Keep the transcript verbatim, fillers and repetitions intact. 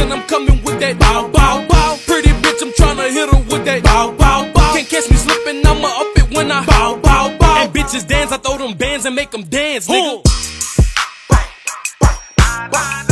and I'm coming with that bow, bow, bow. Pretty bitch, I'm tryna hit her with that bow, bow, bow. Can't catch me slipping, I'ma up it when I bow, bow, bow. And bitches dance, I throw them bands and make them dance, nigga.